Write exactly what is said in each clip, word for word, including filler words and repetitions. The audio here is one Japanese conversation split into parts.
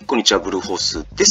こんにちは、ブルーホースです。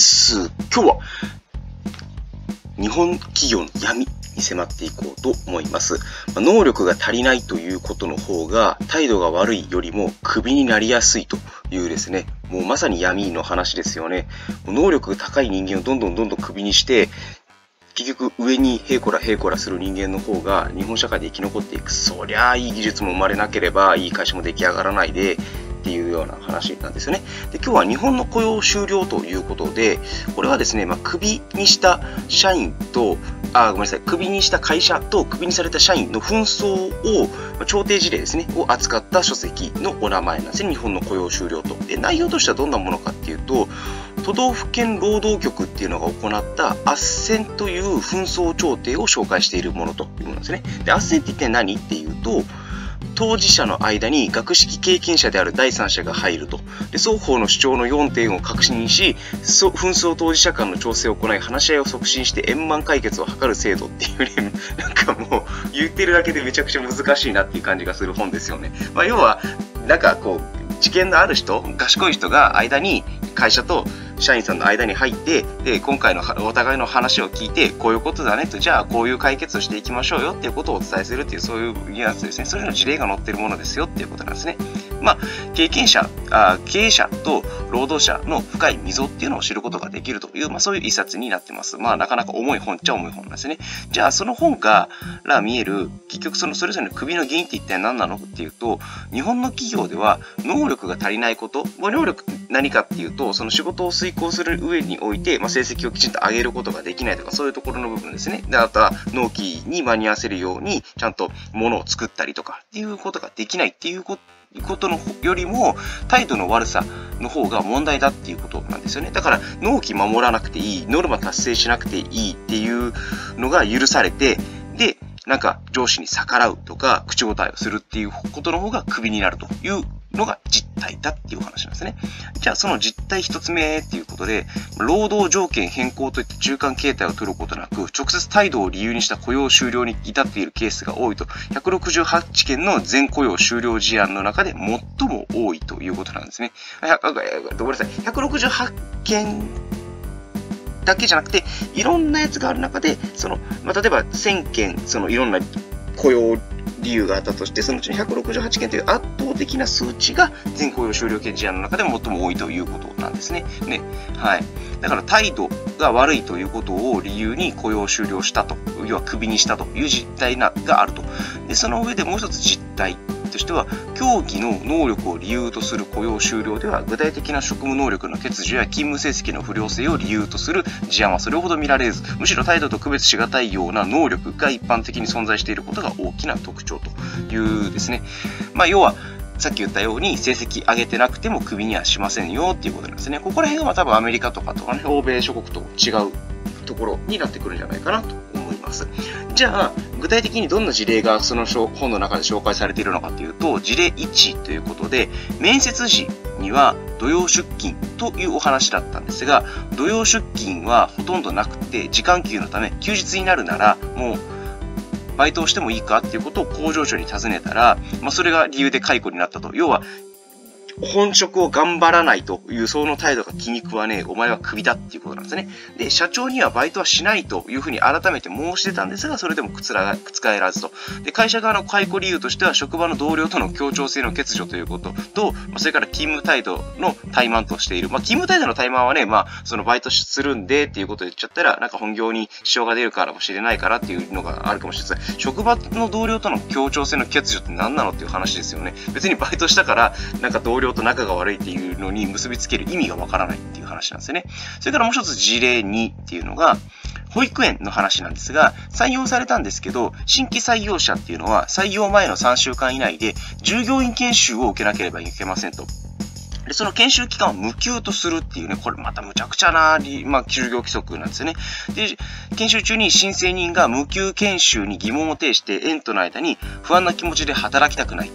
今日は日本企業の闇に迫っていこうと思います。能力が足りないということの方が態度が悪いよりもクビになりやすいというですね、もうまさに闇の話ですよね。能力が高い人間をどんどんどんどんクビにして、結局上にへいこらへいこらする人間の方が日本社会で生き残っていく。そりゃあいい技術も生まれなければいい会社も出来上がらないでっていうような話なんですよね。で、今日は日本の雇用終了ということで、これはですね、まあ、クビにした社員と、あ、ごめんなさい、クビにした会社とクビにされた社員の紛争を、調停事例ですね、を扱った書籍のお名前なんですね。日本の雇用終了と。で、内容としてはどんなものかっていうと、都道府県労働局っていうのが行った斡旋という紛争調停を紹介しているものというものですね。で、斡旋って一体何っていうと、当事者の間に学識経験者である第三者が入ると。で、双方の主張のよんてんを確認し、紛争当事者間の調整を行い、話し合いを促進して円満解決を図る制度っていうね、なんかもう言ってるだけでめちゃくちゃ難しいなっていう感じがする本ですよね。まあ、要は、なんかこう、知見のある人、賢い人が間に、会社と社員さんの間に入って、で、今回のお互いの話を聞いて、こういうことだねと、じゃあこういう解決をしていきましょうよっていうことをお伝えするっていう、そういうニュアンスですね。それの事例が載ってるものですよっていうことなんですね。まあ、経験者、あ経営者と労働者の深い溝っていうのを知ることができるという、まあそういう一冊になってます。まあなかなか重い本っちゃ重い本なんですね。じゃあその本から見える、結局そのそれぞれのクビの原因って一体何なのっていうと、日本の企業では能力が足りないこと、能力何かっていうと、その仕事を遂行する上において、まあ、成績をきちんと上げることができないとか、そういうところの部分ですね。で、あとは納期に間に合わせるように、ちゃんと物を作ったりとかっていうことができないっていうことことのよりも態度の悪さの方が問題だっていうことなんですよね。だから納期守らなくていい、ノルマ達成しなくていいっていうのが許されて、で、なんか上司に逆らうとか口答えをするっていうことの方がクビになるというのが実態だっていう話なんですね。じゃあその実態一つ目っていうことで、労働条件変更といった中間形態を取ることなく、直接態度を理由にした雇用終了に至っているケースが多いと、ひゃくろくじゅうはちけんの全雇用終了事案の中で最も多いということなんですね。ごめんなさい。ひゃくろくじゅうはちけんだけじゃなくて、いろんなやつがある中で、その、まあ、例えばせんけん、そのいろんな雇用理由があったとして、そのうちのひゃくろくじゅうはちけんという圧倒的な数値が全雇用終了権事案の中でも最も多いということなんですね。ね。はい。だから態度が悪いということを理由に雇用終了したと、要はクビにしたという実態があると。で、その上でもう一つ実態としては、競技の能力を理由とする雇用終了では、具体的な職務能力の欠如や勤務成績の不良性を理由とする事案はそれほど見られず、むしろ態度と区別しがたいような能力が一般的に存在していることが大きな特徴というですね。まあ、要は、さっき言ったように成績上げてなくてもクビにはしませんよっていうことなんですね。ここら辺は多分アメリカとかとかね、欧米諸国と違うところになってくるんじゃないかなと思います。じゃあ、具体的にどんな事例がその本の中で紹介されているのかというと、事例いちということで、面接時には土曜出勤というお話だったんですが、土曜出勤はほとんどなくて、時間給のため休日になるなら、もうバイトをしてもいいかっていうことを工場長に尋ねたら、まあ、それが理由で解雇になったと。要は、本職を頑張らないというその態度が気に食わねえ、お前はクビだっていうことなんですね。で、社長にはバイトはしないというふうに改めて申してたんですが、それでも覆らずと。で、会社側の解雇理由としては、職場の同僚との協調性の欠如ということと、それから勤務態度の怠慢としている。まあ、勤務態度の怠慢はね、まあ、そのバイトするんでっていうことを言っちゃったら、なんか本業に支障が出るからもしれないからっていうのがあるかもしれない。職場の同僚との協調性の欠如って何なのっていう話ですよね。別にバイトしたから、なんか同僚と仲が悪いっていうのに結びつける意味がわからないっていう話なんですよね。それからもう一つ事例にっていうのが、保育園の話なんですが、採用されたんですけど、新規採用者っていうのは採用前のさんしゅうかん以内で従業員研修を受けなければいけませんと。で、その研修期間を無給とするっていうね、これまたむちゃくちゃな、まあ、就業規則なんですよね。で、研修中に申請人が無給研修に疑問を呈して、園との間に不安な気持ちで働きたくないと。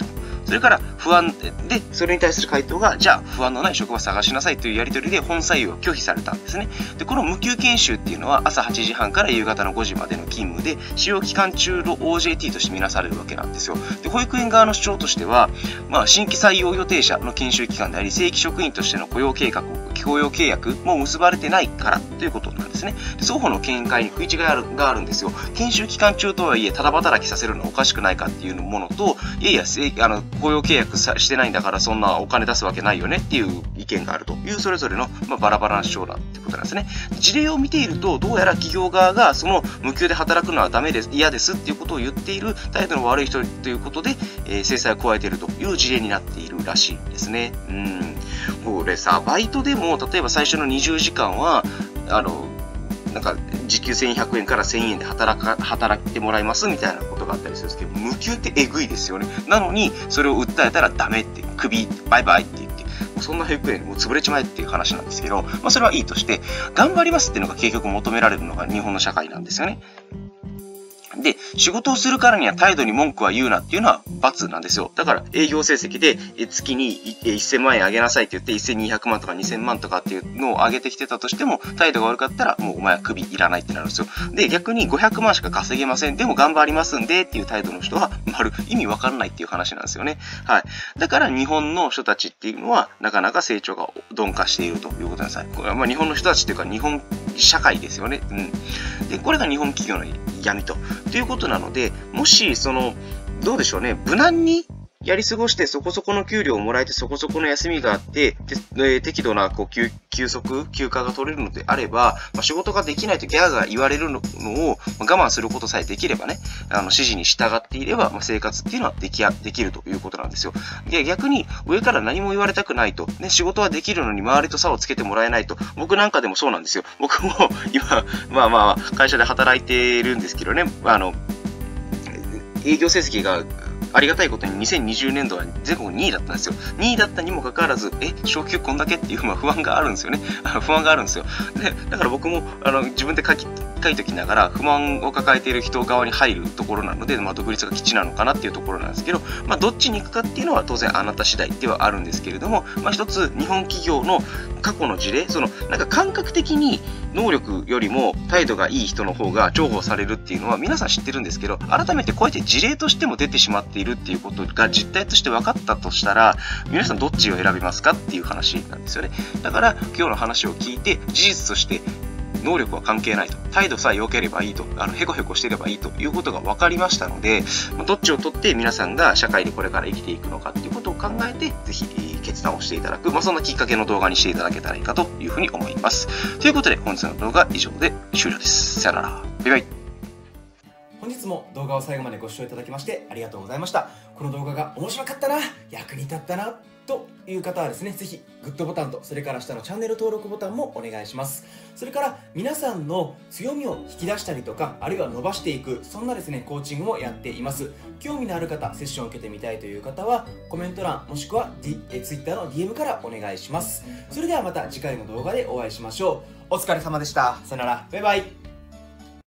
それから不安で、それに対する回答が、じゃあ不安のない職場探しなさいというやり取りで本採用を拒否されたんですね。で、この無給研修っていうのは朝はちじはんから夕方のごじまでの勤務で、使用期間中の オージェーティー としてみなされるわけなんですよ。で、保育園側の主張としては、まあ、新規採用予定者の研修期間であり、正規職員としての雇用計画、雇用契約も結ばれてないからということなんですね。で、双方の見解に食い違いがあるがあるんですよ。研修期間中とはいえ、ただ働きさせるのはおかしくないかっていうものと、いやいや、あの雇用契約さしてないんだから、そんなお金出すわけないよねっていう意見があるという、それぞれの、まあ、バラバラな主張だってことなんですね。事例を見ていると、どうやら企業側がその無給で働くのはダメです、嫌ですっていうことを言っている態度の悪い人ということで、えー、制裁を加えているという事例になっているらしいですね。うん。これさ、バイトでも、例えば最初のにじゅうじかんは、あの、なんか、時給せんひゃくえんからせんえんで働か、働いてもらいますみたいなことがあったりするんですけど、無給ってえぐいですよね。なのに、それを訴えたらダメって、クビ、バイバイって言って、もうそんな保育園もう潰れちまえっていう話なんですけど、まあそれはいいとして、頑張りますっていうのが結局求められるのが日本の社会なんですよね。で、仕事をするからには態度に文句は言うなっていうのは罰なんですよ。だから営業成績で月にせんまんえん上げなさいって言ってせんにひゃくまんとかにせんまんとかっていうのを上げてきてたとしても、態度が悪かったらもうお前はクビいらないってなるんですよ。で、逆にごひゃくまんしか稼げません。でも頑張りますんでっていう態度の人は、まる意味わかんないっていう話なんですよね。はい。だから日本の人たちっていうのはなかなか成長が鈍化しているということなんです。これはまあ日本の人たちっていうか日本社会ですよね。うん。で、これが日本企業の闇と。ということなので、もし、その、どうでしょうね、無難にやり過ごしてそこそこの給料をもらえてそこそこの休みがあって、でえー、適度なこう休休息、休暇が取れるのであれば、まあ、仕事ができないとギャーが言われるのを我慢することさえできればね、あの指示に従っていれば、まあ、生活っていうのはできやできるということなんですよ。で、逆に上から何も言われたくないと、ね、仕事はできるのに周りと差をつけてもらえないと、僕なんかでもそうなんですよ。僕も今、まあまあ、会社で働いてるんですけどね、あの、営業成績がありがたいことににせんにじゅうねんどは全国にいだったんですよ。にいだったにもかかわらず、え、昇給こんだけっていう、まあ、不安があるんですよね。不安があるんですよ。で、だから僕もあの自分で書き、書いておきながら不満を抱えている人側に入るところなので、まあ、独立が基地なのかなっていうところなんですけど、まあ、どっちに行くかっていうのは当然あなた次第ではあるんですけれども、まあ、一つ日本企業の過去の事例、そのなんか感覚的に能力よりも態度がいい人の方が重宝されるっていうのは皆さん知ってるんですけど、改めてこうやって事例としても出てしまっているっていうことが実態として分かったとしたら、皆さんどっちを選びますかっていう話なんですよね。だから今日の話を聞いて事実として能力は関係ないと、態度さえ良ければいいと、あのヘコヘコしてればいいということが分かりましたので、どっちを取って皆さんが社会でこれから生きていくのかっていうことを考えて、ぜひ決断をしていただく、まあ、そんなきっかけの動画にしていただけたらいいかというふうに思います。ということで本日の動画は以上で終了です。さよなら。バイバイ。 本日も動画を最後までご視聴いただきましてありがとうございました。この動画が面白かったな、役に立ったなという方はですね、ぜひグッドボタンと、それから下のチャンネル登録ボタンもお願いします。それから皆さんの強みを引き出したりとか、あるいは伸ばしていく、そんなですね、コーチングもやっています。興味のある方、セッションを受けてみたいという方は、コメント欄もしくは、D、え Twitter の ディーエム からお願いします。それではまた次回の動画でお会いしましょう。お疲れ様でした。さよなら。バイバイ。